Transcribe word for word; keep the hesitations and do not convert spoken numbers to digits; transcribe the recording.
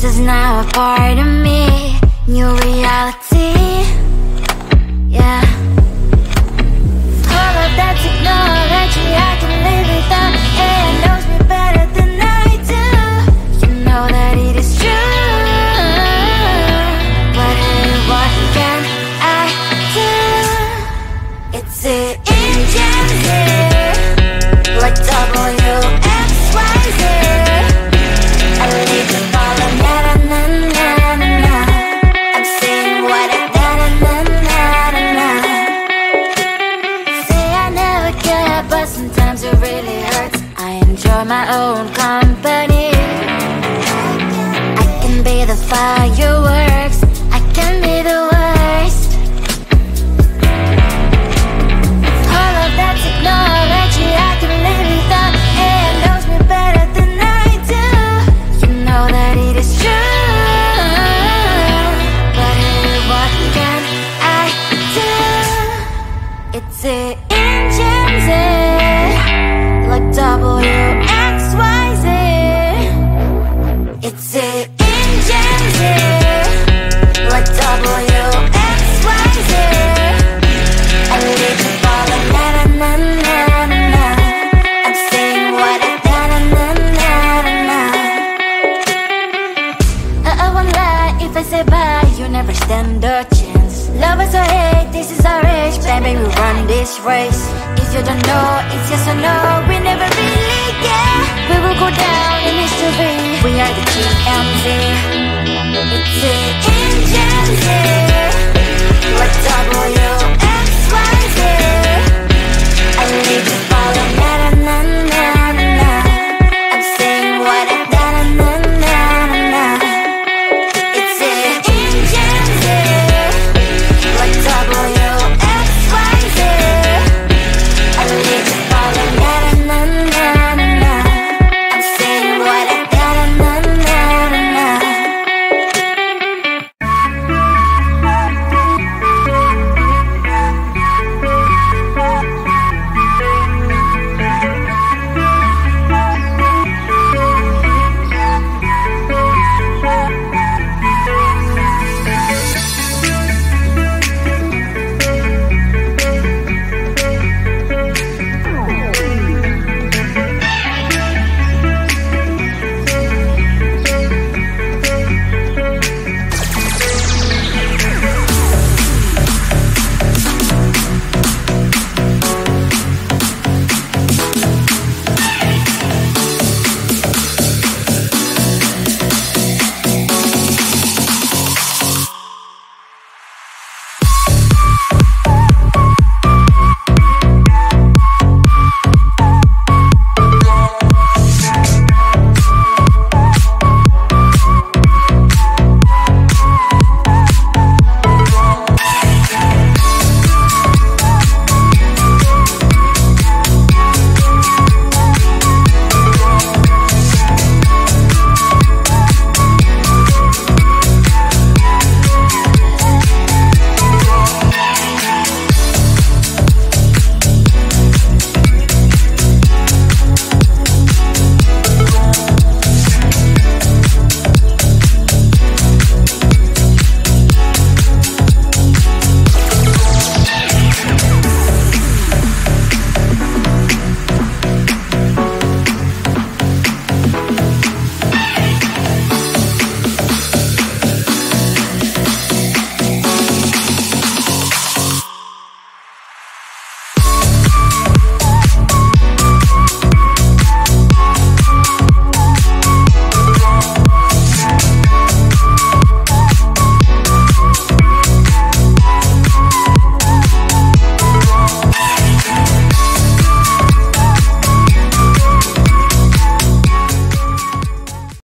This is now a part of me, new reality. Yeah. All of that technology I can live without. It knows me better than I do. You know that it is true. But hey, what can I do? It's the engines here, like W X Y Z. I leave the ball on na na na na na. I'm saying what I na na na na na. Say I never care, but sometimes it really hurts. I enjoy my own company. I can be the fireworks, I can be the worst. All of that technology I can live without. It knows me better than I do. You know that it is true. But hey, what can I do? It's the engines, eh, like W X Y Z. It's the engines, eh, like W X Y Z. I live the ball on na na na na na na. I'm saying what I na na na na na na. I, I won't lie if I say bye, you never stand a chance. Love us or hate, this is our age, baby, we run this race. If you don't know, it's yes or no, we never be